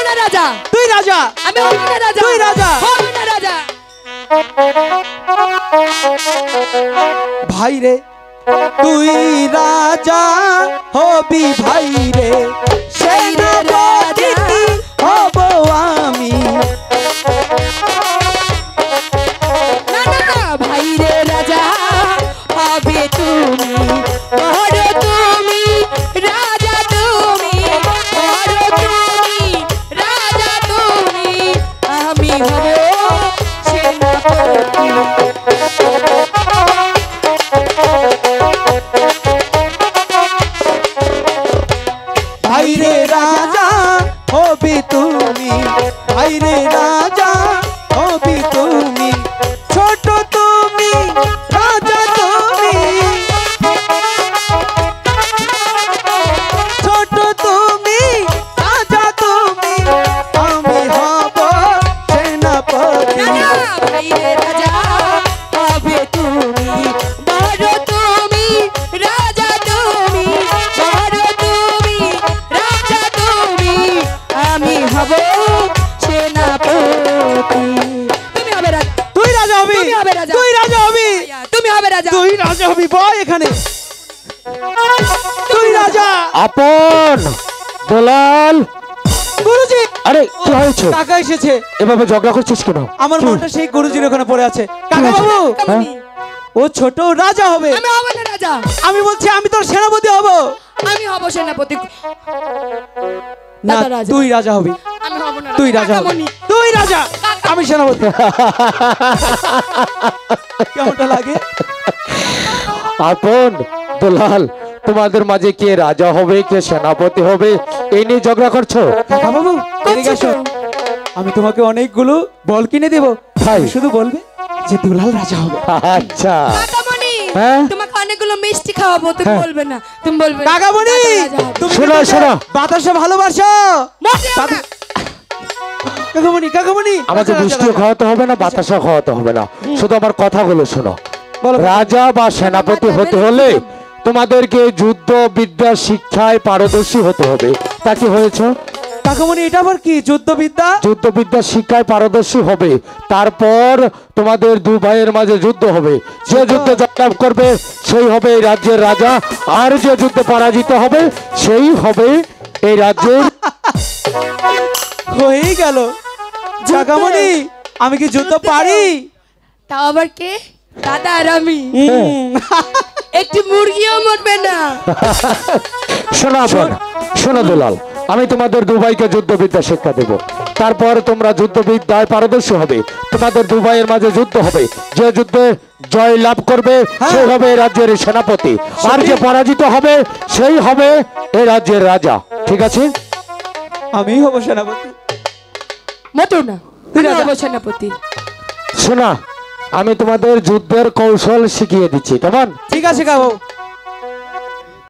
না রাজা। তুই রাজা। আমি হব না রাজা। তুই রাজা। হব না রাজা। ভাই রে তুই রাজা হবি ভাই রে, সেনাপতি হব আমি। না না না ভাই রে রাজা হবে তুমি, বড় তুমি রাজা তুমি, বড় তুমি রাজা তুমি, আমি হব সেনাপতি। ভাই রে রাজা হবি তুমি, ভাই রে রাজা হবি তুমি, ছোট তুমি রাজা তুমি, ছোট তুমি রাজা তুমি, আমি হব সেনাপতি। না না ভাই রে রাজা হবে তুমি, বড় তুমি রাজা তুমি, বড় তুমি রাজা তুমি, আমি হব সেনাপতি। তুমি হবে রাজা। তুই রাজা হবি। তুমি হবে রাজা। তুই রাজা হবি। তুমি হবে রাজা। তুই রাজা হবি। বল এখানে তুই রাজা। আপন দলাল। গুরুজি আরে কি হয়েছে? কাকা এসেছে। এভাবে ঝগড়া করছিস কেন? আমার মনটা সেই গুরুজির ওখানে পড়ে আছে। কাকা হয়েছে? বাবু কাকামণি, ও ছোট রাজা হবে। আমি হব না রাজা। আমি বলছি আমি তোর সেনাপতি হব। আমি হব সেনাপতি। না দাদা রাজা। তুই রাজা হবি। আমি হব না তুই রাজা হবি। কাকামণি। তুই রাজা আমি সেনাপতি। কেমনটা লাগে? আপন দলাল, তোমাদের মাঝে কে রাজা হবে কে সেনাপতি হবে এই নিয়ে ঝগড়া করছো? কাকা বাবু এদিকে করছি আসো। তো। আমি তোমাকে অনেকগুলো বল কিনে দেব, তাই? তুমি শুধু বলবে যে দুলাল রাজা হবে। আচ্ছা কাকামণি, হ্যাঁ? তোমাকে অনেকগুলো মিষ্টি খাওয়াবো, তুমি হ্যাঁ। বলবে না, তুমি বলবে কাকামণি দাদা রাজা হবে। তুমি শোনো, কিন্তু শোনো। বাতাসে ভালোবাসো। মোটেও না। কাকামণি কাকামণি আমাকে রাজা, মিষ্টিও রাজা। খাওয়াতে হবে না, বাতাসা খাওয়াতে হবে না, শুধু আমার কথাগুলো শোনো। বলো। রাজা বা সেনাপতি হতে হলে তোমাদেরকে যুদ্ধ বিদ্যা শিক্ষায় পারদর্শী হতে হবে। তা কি হয়েছে? কাকামণি এটা আবার কি যুদ্ধবিদ্যা? যুদ্ধবিদ্যা শিক্ষায় পারদর্শী হবে, তারপর তোমাদের দু ভাইয়ের মাঝে যুদ্ধ হবে। যে যুদ্ধে জয়লাভ করবে সেই হবে এই রাজ্যের রাজা, আর যে যুদ্ধে পরাজিত হবে সেই হবে এই রাজ্যের। হয়েই গেল। কাকামণি আমি কি যুদ্ধ পারি? তাও আবার কে? দাদা আর আমি। হুম। একটি মুরগিও মরবে না। শোনো বোন, শোনো দুলাল, আমি তোমাদের দু ভাইকে যুদ্ধবিদ্যা শিক্ষা দেব, তারপর তোমরা যুদ্ধবিদ্যায় পারদর্শী হবে। তোমাদের দু ভাইয়ের মাঝে যুদ্ধ হবে, যে যুদ্ধে জয় লাভ করবে সে হবে এই রাজ্যের সেনাপতি, আর যে পরাজিত হবে সেই হবে এই রাজ্যের রাজা। ঠিক আছে? আমি হব সেনাপতি। মোটেও না, তুই আমি রাজা। হব সেনাপতি। শোনা, আমি তোমাদের যুদ্ধের কৌশল শিখিয়ে দিচ্ছি, কেমন? ঠিক আছে কাকু।